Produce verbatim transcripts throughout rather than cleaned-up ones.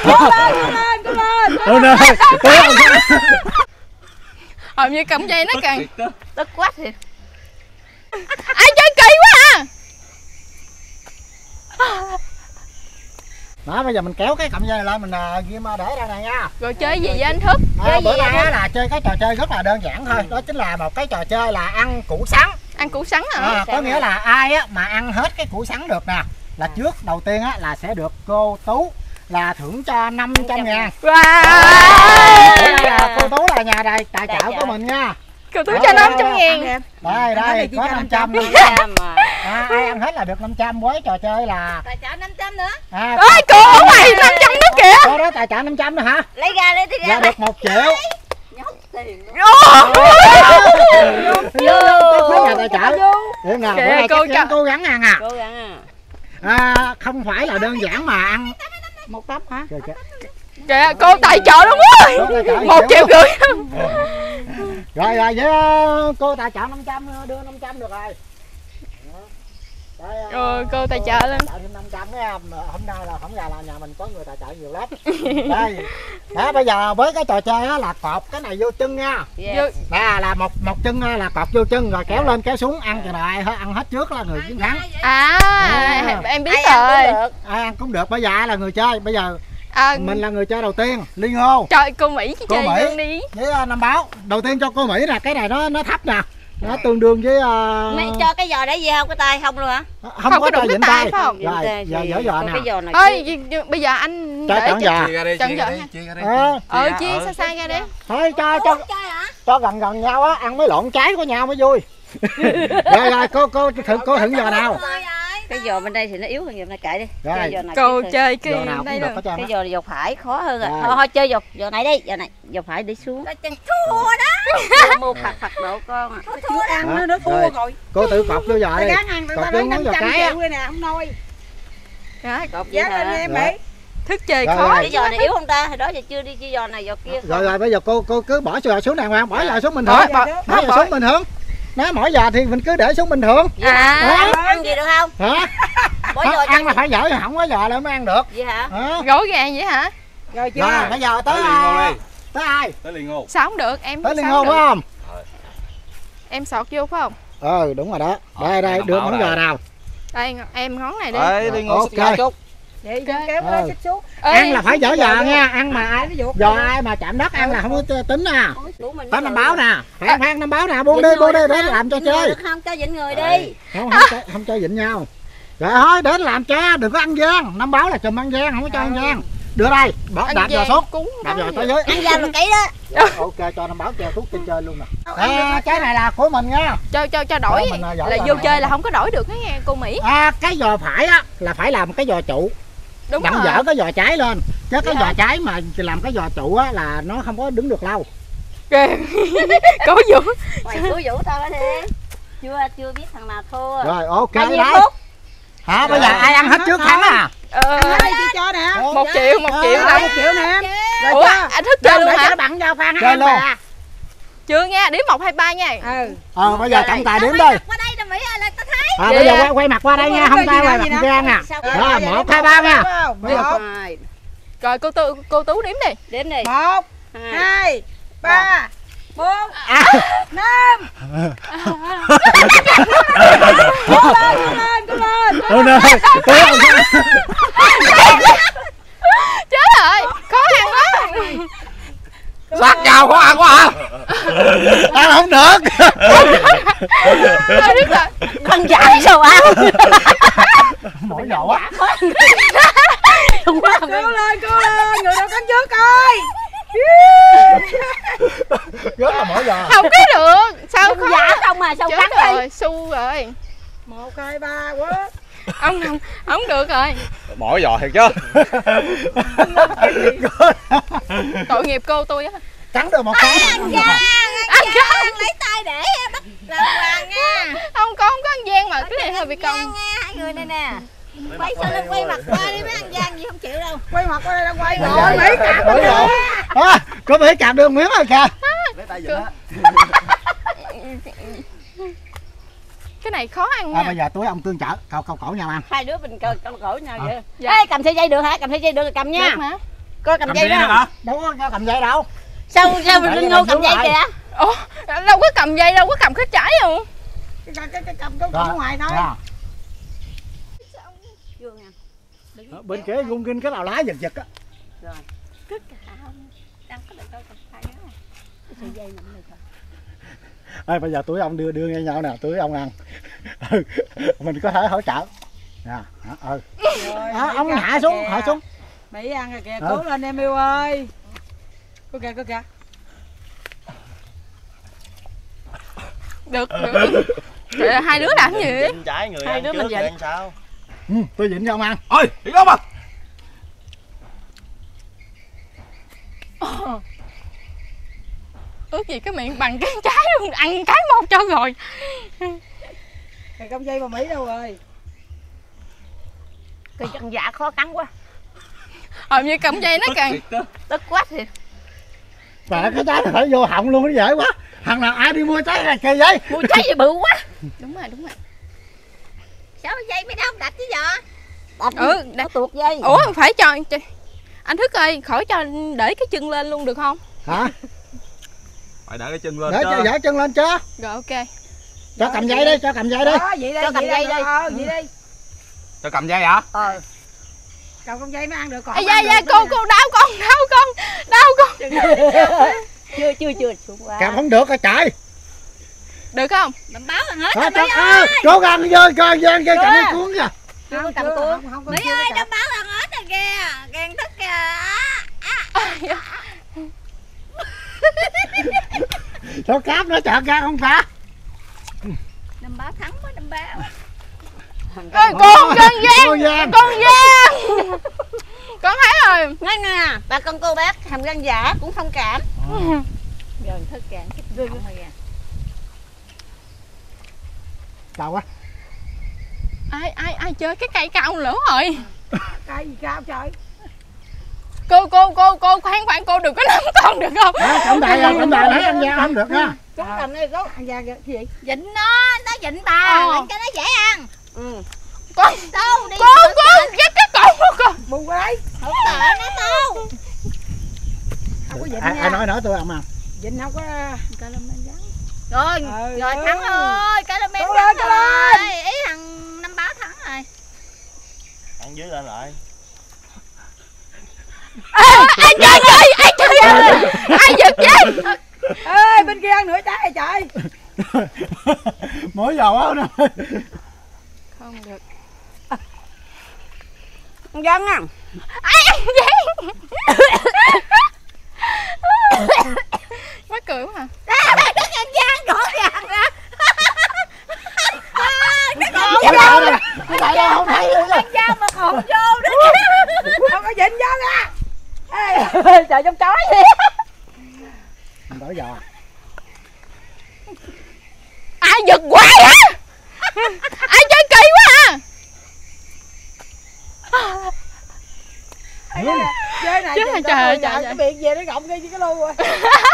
lên, cố lên. Hồi như cầm dây nó càng tức quá thì. ai chơi kỳ quá à. Đó, bây giờ mình kéo cái cọng dây này lên, mình ghim để ra này nha. Rồi chơi gì vậy anh Thức? À, bữa nay là chơi cái trò chơi rất là đơn giản thôi. Đó chính là một cái trò chơi là ăn củ sắn. Ăn củ sắn hả? À, có nghĩa là ai á mà ăn hết cái củ sắn được nè, là trước đầu tiên á là sẽ được cô Tú là thưởng cho năm trăm ngàn. Wow. Bữa nay là cô Tú là nhà đây tài trợ của mình nha. Cô Tú cho năm trăm ngàn. Đây đây có năm trăm luôn. À, ai ăn hết là được năm trăm. Với trò chơi là Tài trợ năm trăm nữa. À, ơi cô ở ngoài năm trăm nữa kìa. Cô đó tài trợ năm trăm nữa hả? Lấy ra lấy ra. Ra được một triệu. Nhốt tiền. Vô nhà tài trợ. Để nào bữa nay cô chắc cố gắng ăn à. Cố gắng à. À, không phải là đơn giản mà ăn Một tấm hả? kìa, kìa. Kìa cô tài trợ đúng rồi. Một triệu rưỡi. Rồi rồi với cô tài trợ năm trăm, đưa năm trăm được rồi. Đây, Rồi cô tài trợ lên. Tài trợ thêm năm trăm đấy em. Hôm nay là không gà là nhà mình có người tài trợ nhiều lắm. Đây. Đó, bây giờ với cái trò chơi đó là cột cái này vô chân nha. Yes. Nè là một một chân là cột vô chân rồi kéo lên kéo xuống, ăn chừng này ăn hết trước là người chiến thắng. À, à em biết Ai rồi. Ai ăn cũng được, bây giờ ai là người chơi. Bây giờ à, mình là người chơi đầu tiên, Liên Hô. Trời cô Mỹ Cô chơi Mỹ luôn đi. với Năm Báo. Đầu tiên cho cô Mỹ nè, cái này nó nó thấp nè. Nó tương đương với uh... Mày cho cái giò để gì không? Cái tay không luôn hả? Không, không có có cho đụng vịnh cái tay tay. phải không? Rồi, giờ dở giò nè. Ơi, bây giờ anh cho để chọn giò. chọn giò nha. Ờ, Ờ, chia xa xa ra đi. thôi cho cho cho gần gần nhau á, ăn mấy lộn trái của nhau mới vui. Rồi rồi, cô cô thử cô thử giò nào. Cái giò bên đây thì nó yếu hơn, giò này kệ đi. Rồi. Chơi giò này Cô trước chơi Giò cái nào đây cũng được luôn. hết trơn cái á. giò giò phải khó hơn rồi. Rồi. Thôi, thôi chơi giò giò này đi, giò này giò phải đi xuống. Cái chân thua đó. Mua phạt phạt độ con à. Chưa ăn nữa, nó thua Rồi. rồi. Cô tự cột vô giò đi. Gán ăn Cột tao vô lấy ngón năm giò trăm cái á. triệu đây nè, không nói. Đó, Cột vậy Gán lên hả? em Rồi. Mỹ. thức chơi Rồi, khó. rồi. Cái giò này yếu không ta? Hồi đó giờ chưa đi chơi giò này giò kia. Rồi rồi bây giờ cô cô cứ bỏ giò xuống đàng hoàng, bỏ giò xuống bình thường. Bỏ, bỏ, Bỏ giò bỏ. xuống bình thường. Nếu mỗi giò thì mình cứ để xuống bình thường. À, Ăn, ăn gì được không? Hả? Bỏ Không, giò ăn trong là phải dở, không có giò là mới ăn được. vậy hả? Hả? gỏi gàng vậy hả? Rồi chưa? Rồi bây giờ tới Tới Liên Ngô đi. tới ai? Tới Liên Ngô. Sao không được em? Tới Liên sao Ngô không phải được? không? Em sọt vô phải không? Ừ đúng rồi đó. Đây đây Đồng đưa Bảo món đây. giò nào. Đây em ngón này đi. Đấy, Liên Ngô Ok. xích ra chút. Vậy Ok. kéo nó Ừ. xích xuống. Ê, Ăn là phải dở giò nha, ăn mà ai Nó vuột giò ra. ai mà chạm đất ăn là không có tính nè. Đủ mình Tới Năm rồi. Báo nè. Khoan khoan Năm Báo nè, buông đi Vịnh buông đi người để được làm cho không? Vịnh người chơi. được không? Cho vịnh người đi. Không không cho, không cho vịnh nhau. Rồi thôi đến làm cho, đừng có ăn gian. Năm Báo là chùm ăn gian, không có cho ăn gian. Đưa đây, bỏ ăn đạp giò vàng xuống. cúng Đạp đó giò vậy. tới dưới. Ăn giò một kỹ đó. Rồi, ok cho Năm Báo treo thuốc trên chơi luôn nè. À, cái này là của mình nha. cho cho cho đổi Rồi, mình, à, giỏi là giò vô này. chơi là không có đổi được đó nghe cô Mỹ. À, cái giò phải á là phải làm cái giò trụ, Đúng đặng rồi. dở cái giò trái lên. Chứ cái Dạ. giò trái mà làm cái giò trụ á là nó không có đứng được lâu. Kìa. Cố Vũ. Mày cứ vũ tao đó đi. Chưa chưa biết thằng nào thua. Rồi ok Bao nhiêu đấy. phút? Hả bây giờ ai ăn hết trước thắng à? Ờ, Ăn hết đi chị cho nè. một triệu một triệu Ờ, Rồi, nè. một triệu nè em. Rồi Ủa chưa? anh thức chơi Đâu luôn để cho hả? nó bằng cho Phan Chơi ăn luôn. bà. Chưa nghe, điểm một hai ba nha. Ừ. Ờ bây giờ trọng tài điểm đi. Qua đây nè Mỹ ơi, là tao thấy. À, Vậy bây giờ à? quay, quay mặt qua đây Không nha, có không cái tay gì quay đâu, mặt gì ra đâu. nè. Sao Rồi, Đó, rồi, một vậy hai ba nha. phải không? Một. Rồi. Rồi cô Tú cô Tú điểm đi. Đếm đi. Một, Hai. hai, ba, bốn, À. năm. Cố lên, cố lên, cố lên. Ôi trời, Chết rồi, khó ăn quá. Sát nhau khó ăn quá hả? ăn không được. Thôi biết rồi. Con dại sao ăn? Mỗi giò quá. Không quá Cố lên, cố lên, người nào cắn trước coi. Rất là mỗi giò. Không có được. Sao Không khó? giả không mà sao Chết cắn đi. rồi, su rồi. Một, hai, ba, quá. Ông không, không được rồi. Mỗi giò thiệt chứ. Tội nghiệp cô tôi á. Cắn được một cái. Ăn gian, ăn gian, lấy tay để bắt làm hoàng nha. Không con không có ăn gian mà cái này hơi bị Gian công. nha, hai người này nè. Quay sao lên quay mặt qua đi mới ăn gian gì không chịu đâu. Quay mặt qua đây đang quay rồi, Mỹ cạp Mỗi giò. À, có Mỹ cạp được miếng rồi kìa. Lấy tay vịnh á. Cái này khó ăn À, nha. bây giờ túi ông tương trợ, cầu cầu cổ nhau ăn. Hai đứa mình câu câu cổ nhau vậy. Dạ. Ê, cầm sợi dây được hả? Cầm sợi dây được thì cầm nha. Được mà. Có cầm dây nữa đó. hả? Đâu có cho cầm dây đâu. Sao sao Để Linh cho Ngô mình cầm xuống dây lại. kìa? Ủa, đâu có cầm dây, đâu có cầm khít trái không? Cái cái cái cầm cái Rồi, cầm ở ngoài thôi. à. Chưa nha. Ở bên kia gung kinh cái nào lá giật giật á. Rồi. Cứ cả đang có được đâu cầm tay đó. Cái sợi dây nằm này thôi. Ê, bây giờ túi ông đưa đưa nghe nhau nè, túi ông ăn. Ừ, mình có thể hỗ trợ. Nè, hả? Ừ. Rồi, À, Mỹ ông ăn hạ xuống, kìa. hạ xuống. Mỹ ăn rồi kìa, Ừ. cố lên em yêu ơi. Cô kìa, cô kìa. Được, được. Trời ơi, hai đứa làm gì vậy? Bên trái người Hai ăn đứa trước mình rồi dậy. ăn sau. Ừ, tôi dịnh cho ông ăn. Ôi, đi đâu mà. Ước gì cái miệng bằng cái trái luôn, ăn cái một cho rồi. Cái cầm dây mà Mỹ đâu rồi? Cái chân dạ khó cắn quá. Hồi như cầm dây nó càng Tức quá thì. Và cái trái này phải vô họng luôn, nó dễ quá. Thằng nào ai đi mua trái này kìa vậy? Mua trái gì bự quá. đúng rồi, đúng rồi. Sao dây mới đâu đặt chứ giờ? Đặt. Ừ, Nó tuột dây. Ủa phải cho anh Thức ơi, khỏi cho để cái chân lên luôn được không? Hả? Phải đỡ cái chân lên Để chứ. cho dở chân lên chứ. Rồi ok. Cho cầm dây đi, cho cầm dây đi. Đó, vậy đây, Cho cầm vậy dây đây. đi. Ờ, vậy đi. Cho cầm dây hả? Ờ. Cầm con dây mới ăn được còn. Ê da da cô cô đau con, đau con, đau con. Chưa chưa chưa xuống quá. Cầm không được rồi chạy. Được không? Mình báo là hết Đó, rồi cho, Mỹ à, ơi. cố gắng vô coi gian cho cầm cái cuốn kìa. Chưa có Không, cầm chưa, cuốn. không, không, Mỹ chưa ơi, cầm. nó báo là hết rồi kìa. Càng Thức kìa. Cho cáp nó chọn ra không phải. Năm báo thắng quá, năm báo. Ê, con con Cô Giang, Giang. con Giang. Con thấy rồi. Ngay nè, bà con cô bác hàm răng giả cũng thông cảm. Rồi Thức càng thích ghê quá. Chào quá. Ai ai ai chơi cái cây cao lửa rồi. Cây gì cao trời. Cô cô cô cô khoan khoan cô đừng có nắm con được không? Đó, cầm đại rồi, cầm đại thấy anh Giang không được nha. Chúng cầm đây có ăn da kìa, cái gì? Dịnh nó, nó dịnh bà, Ờ. làm cho nó dễ ăn. Ừ. Con Đâu đi. cô cô dắt cái cổ của con. Bu qua đấy. Không sợ nó đâu. Không có dịnh Ai, nha. ai nói nữa tôi ông ăn. Dịnh không có. Cái lông men rắn. Rồi, Ừ, rồi ừ. thắng ơi, cái lông men Cố rắn lên, cố lên. rồi. Ý thằng năm báo thắng rồi. Ăn dưới lên lại. Ai chơi chơi, ai chơi chơi. Ai giật chứ? Ê, bên kia ăn nửa trái rồi trời. Mỗi dầu á nè. Không được. Con dân à. Ai ăn vậy? Mắc cười quá hả? Cái nhân gian rõ ràng ra. Cái đại này, cái đại này không thấy luôn. Nhân gian mà hồn vô đó. Không có dịnh vô ra. Ê, Trời trong chói gì. Mình đổi dầu à? Ai giật hoài hả? Ai chơi kỳ quá à? chơi này Chết dịnh rồi, tao trời ơi, rồi, trời cái ơi. miệng về nó gọng ngay chứ cái lu rồi.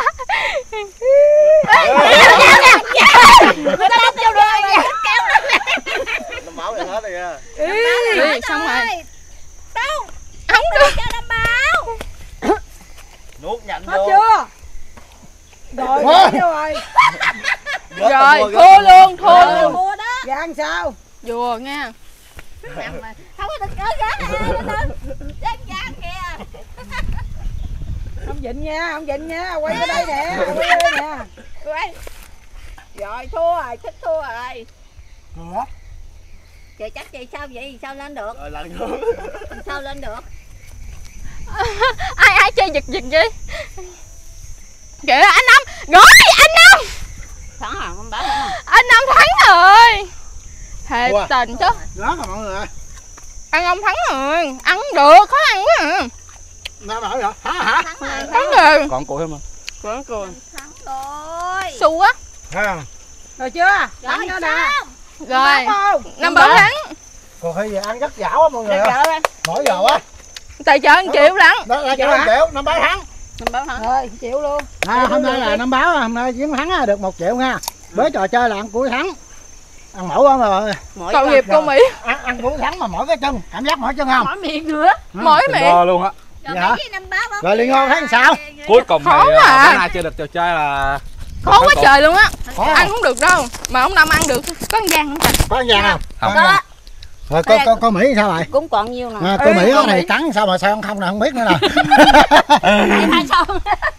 Người ta đâm vô rồi. Kéo lên. Nó máu này hết rồi nha. Ừ, xong rồi. Đâu? Không được. Cho năm báo. Nuốt nhanh Hết vô. chưa? Rồi, Thôi. vô rồi. Rớt Rồi, tao mua, thua rớt. luôn, thua Rồi, luôn. mua đó. Gà ăn sao? Vừa nha. Không có được ơi gá nè. Dân gian kìa. Không dịnh nha, không dịnh nha. Quay qua đây nè, quay qua đây nè. Quay. Rồi thua rồi, Thích thua rồi. Cửa. Trời chắc chị sao vậy? Sao lên được? Rồi lần nữa. Sao lên được? Ai ai chơi giật giật gì? Kìa anh Năm. Rồi anh Năm. Thắng hả? Không báo thắng hả? Anh Năm thắng rồi. Thề Ủa? tình chứ. Đó rồi mọi người ơi. Ăn ông thắng rồi. Ăn không được, khó ăn quá à. Nó đổi rồi. Hả hả? Thắng rồi. Thắng rồi. Còn cùi không? Còn cười. Thắng rồi. Su á. Thấy không? Rồi chưa? Rồi Ăn nó nè. xong. Rồi. Không? Năm bảo thắng. Còn khi gì ăn rất dảo á mọi người ơi. Rồi. Mỗi dầu á. Tài trợ một triệu lắm. Đó là cho triệu, năm báo thắng. Năm báo thắng. Rồi, chịu luôn. À, hôm nay là năm báo, hôm nay chiến thắng được một triệu nha. Với trò chơi là ăn cuối thắng. Ăn mẫu không mọi người? Mỗi Tội con. nghiệp cô Mỹ. Ăn, ăn cuối thắng mà mỗi cái chân, cảm giác mỗi chân không? Mỗi miệng nữa. Mỗi miệng. Bo luôn á. Vậy hả? Rồi Liên Ngon thấy sao? Cuối cùng Khó thì quá à. bữa nay chơi được trò chơi là Khó quá trời luôn á. Khó Ăn không? không được đâu. Mà ông Năm ăn được. Có con Giang không trời? Có ăn vàng không? Không. Có. Rồi cô, cô, cô Mỹ sao rồi? Cũng còn nhiều nè. À, cô Mỹ cái này trắng sao mà sao không nè, không biết nữa nè. Hai xong.